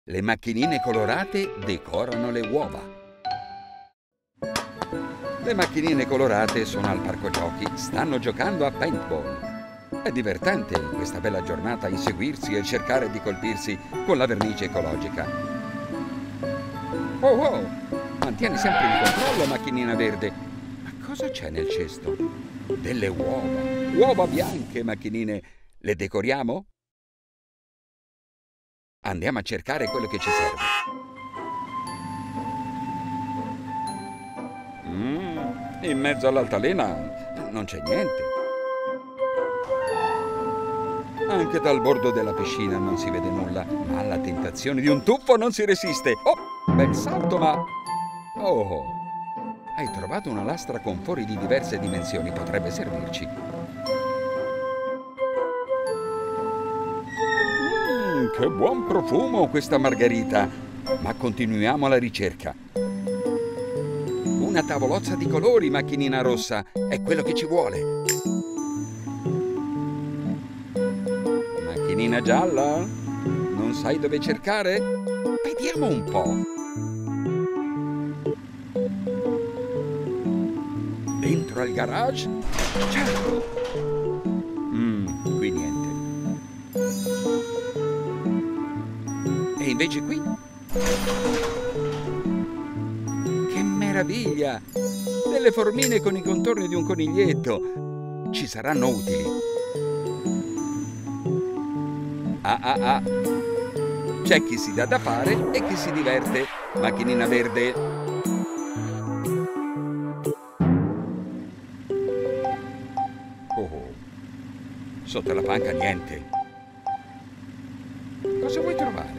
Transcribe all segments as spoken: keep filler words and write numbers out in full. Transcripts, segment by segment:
Le macchinine colorate decorano le uova. Le macchinine colorate sono al parco giochi, stanno giocando a paintball. È divertente in questa bella giornata inseguirsi e cercare di colpirsi con la vernice ecologica. Oh oh! Mantieni sempre il controllo, macchinina verde. Ma cosa c'è nel cesto? Delle uova. Uova bianche, macchinine. Le decoriamo? Andiamo a cercare quello che ci serve. Mm, in mezzo all'altalena non c'è niente. Anche dal bordo della piscina non si vede nulla, ma alla tentazione di un tuffo non si resiste. Oh, bel salto, ma... Oh, hai trovato una lastra con fori di diverse dimensioni, potrebbe servirci. Mm, che buon profumo questa margherita! Ma continuiamo la ricerca. Una tavolozza di colori, macchinina rossa, è quello che ci vuole. Macchinina gialla? Non sai dove cercare? Vediamo un po'. Dentro al garage? Certo! Mm, qui niente. E invece qui? Che meraviglia! Delle formine con i contorni di un coniglietto. Ci saranno utili. Ah ah ah! C'è chi si dà da fare e chi si diverte. Macchinina verde. Oh, sotto la panca niente. Cosa vuoi trovare?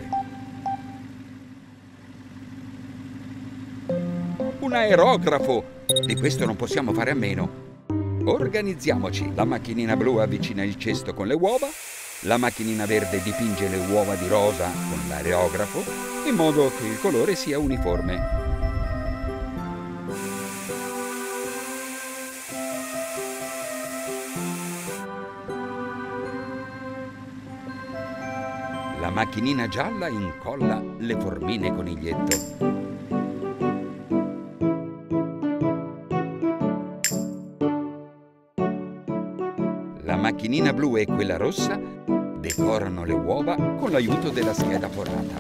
Un aerografo! Di questo non possiamo fare a meno. Organizziamoci. La macchinina blu avvicina il cesto con le uova. La macchinina verde dipinge le uova di rosa con l'aerografo, in modo che il colore sia uniforme. La macchinina gialla incolla le formine coniglietto. La macchinina blu e quella rossa decorano le uova con l'aiuto della scheda forata.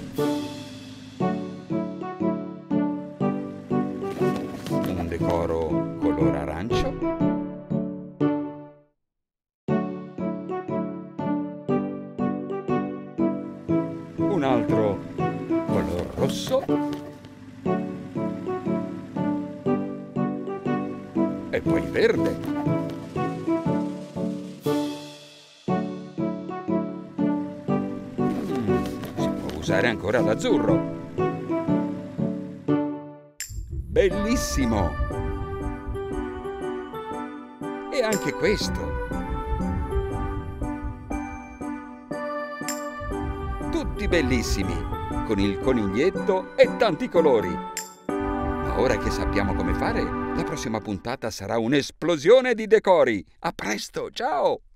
Un decoro color arancio. Un altro color rosso. E poi verde. Usare ancora l'azzurro. Bellissimo! E anche questo. Tutti bellissimi, con il coniglietto e tanti colori. Ma ora che sappiamo come fare, la prossima puntata sarà un'esplosione di decori. A presto, ciao!